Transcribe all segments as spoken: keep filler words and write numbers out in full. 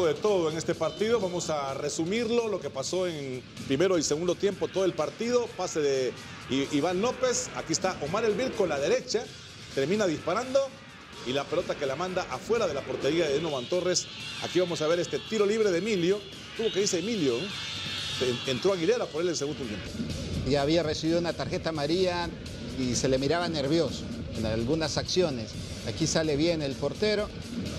de todo en este partido. Vamos a resumirlo, lo que pasó en primero y segundo tiempo, todo el partido. Pase de Iván López. Aquí está Omar Elvir con la derecha. Termina disparando. Y la pelota que la manda afuera de la portería de Denovan Torres. Aquí vamos a ver este tiro libre de Emilio. Tuvo que dice Emilio. ¿eh? Entró Aguilera por él en el segundo tiempo. Y había recibido una tarjeta amarilla y se le miraba nervioso en algunas acciones. Aquí sale bien el portero.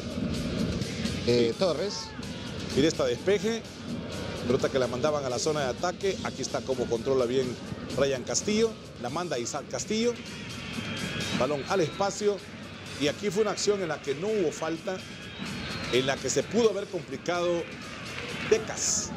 Eh, sí. Torres. Mira esta despeje. Pelota que la mandaban a la zona de ataque. Aquí está como controla bien Ryan Castillo. La manda Isaac Castillo. Balón al espacio. Y aquí fue una acción en la que no hubo falta. En la que se pudo haber complicado Decas.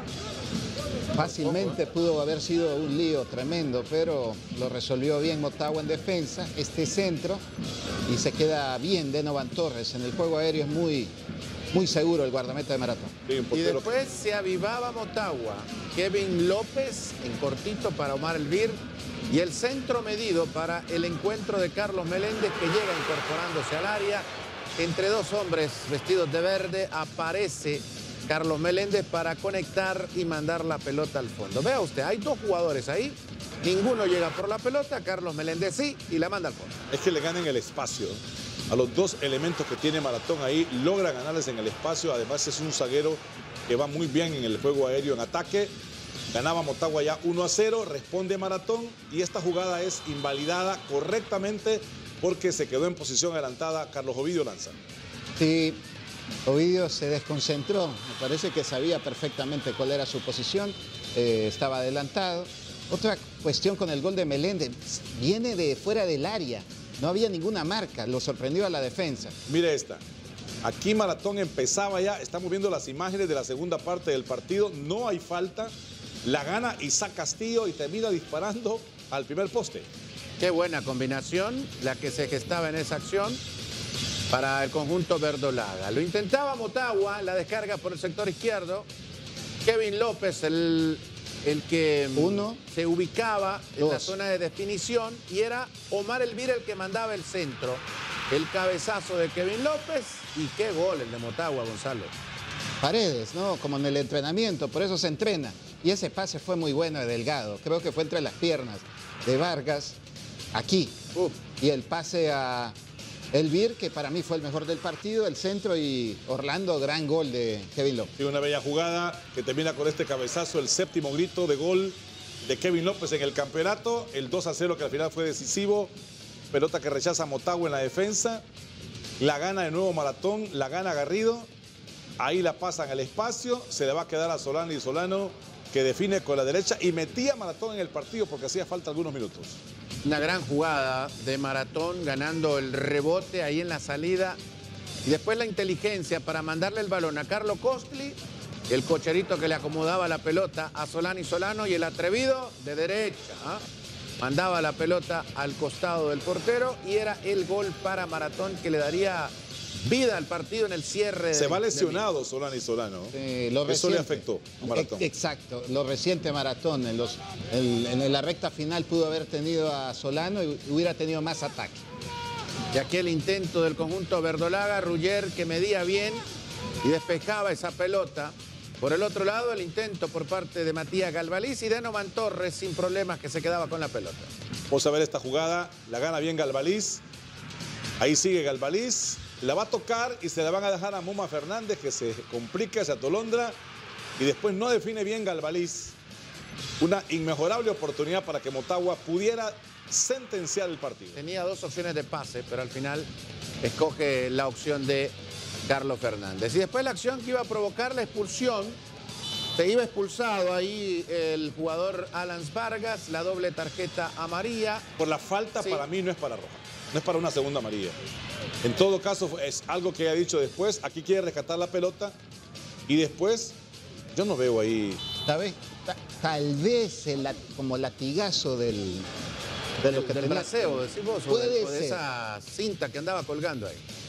Fácilmente pudo haber sido un lío tremendo, pero lo resolvió bien Motagua en defensa, este centro, y se queda bien Denovan Torres. En el juego aéreo es muy, muy seguro el guardameta de Maratón. Sí, y después se avivaba Motagua. Kevin López en cortito para Omar Elvir, y el centro medido para el encuentro de Carlos Meléndez, que llega incorporándose al área. Entre dos hombres vestidos de verde aparece Carlos Meléndez para conectar y mandar la pelota al fondo. Vea usted, hay dos jugadores ahí, ninguno llega por la pelota, Carlos Meléndez sí, y la manda al fondo. Es que le ganan el espacio. A los dos elementos que tiene Maratón ahí, logra ganarles en el espacio. Además es un zaguero que va muy bien en el juego aéreo en ataque. Ganaba Motagua ya uno a cero, responde Maratón y esta jugada es invalidada correctamente porque se quedó en posición adelantada Carlos Ovidio Lanza. Sí. Ovidio se desconcentró, me parece que sabía perfectamente cuál era su posición, eh, estaba adelantado. Otra cuestión con el gol de Meléndez, viene de fuera del área, no había ninguna marca, lo sorprendió a la defensa. Mire esta, aquí Maratón empezaba ya, estamos viendo las imágenes de la segunda parte del partido, no hay falta, la gana Isaac Castillo y termina disparando al primer poste. Qué buena combinación la que se gestaba en esa acción para el conjunto verdolaga. Lo intentaba Motagua, la descarga por el sector izquierdo. Kevin López, el, el que Uno, se ubicaba en dos. la zona de definición, y era Omar Elvir el que mandaba el centro. El cabezazo de Kevin López, y qué gol el de Motagua, Gonzalo. Paredes, ¿no? Como en el entrenamiento, por eso se entrena. Y ese pase fue muy bueno de Delgado, creo que fue entre las piernas de Vargas, aquí. Uf. Y el pase a Elvir, que para mí fue el mejor del partido, el centro, y Orlando, gran gol de Kevin López. Sí, una bella jugada que termina con este cabezazo, el séptimo grito de gol de Kevin López en el campeonato, el dos a cero que al final fue decisivo, pelota que rechaza Motagua en la defensa, la gana de nuevo Maratón, la gana Garrido, ahí la pasan al espacio, se le va a quedar a Solano, y Solano que define con la derecha y metía Maratón en el partido porque hacía falta algunos minutos. Una gran jugada de Maratón, ganando el rebote ahí en la salida. Y después la inteligencia para mandarle el balón a Carlos Costli, el cocherito que le acomodaba la pelota a Solano y Solano, y el atrevido de derecha. ¿eh? Mandaba la pelota al costado del portero y era el gol para Maratón que le daría vida al partido en el cierre. Se de, va lesionado Solano y Solano. Eh, lo Eso reciente, le afectó a Maratón. Exacto, lo reciente Maratón. En, los, en, en la recta final pudo haber tenido a Solano y hubiera tenido más ataque. Y aquel intento del conjunto verdolaga, Rugger que medía bien y despejaba esa pelota. Por el otro lado, el intento por parte de Matías Galvaliz y Denovan Torres sin problemas, que se quedaba con la pelota. Vamos a ver esta jugada, la gana bien Galvaliz. Ahí sigue Galvaliz. La va a tocar y se la van a dejar a Muma Fernández, que se complica, se atolondra y después no define bien Galvaliz. Una inmejorable oportunidad para que Motagua pudiera sentenciar el partido. Tenía dos opciones de pase, pero al final escoge la opción de Carlos Fernández. Y después la acción que iba a provocar la expulsión, se iba expulsado ahí el jugador Alan Vargas, la doble tarjeta amarilla. Por la falta, sí. Para mí no es para roja. No es para una segunda amarilla. En todo caso, es algo que ha dicho después. Aquí quiere rescatar la pelota. Y después, yo no veo ahí... ¿Sabes? Tal vez el, como latigazo del... De lo que del braceo, decís vos, o puede de, o de ser. esa cinta que andaba colgando ahí.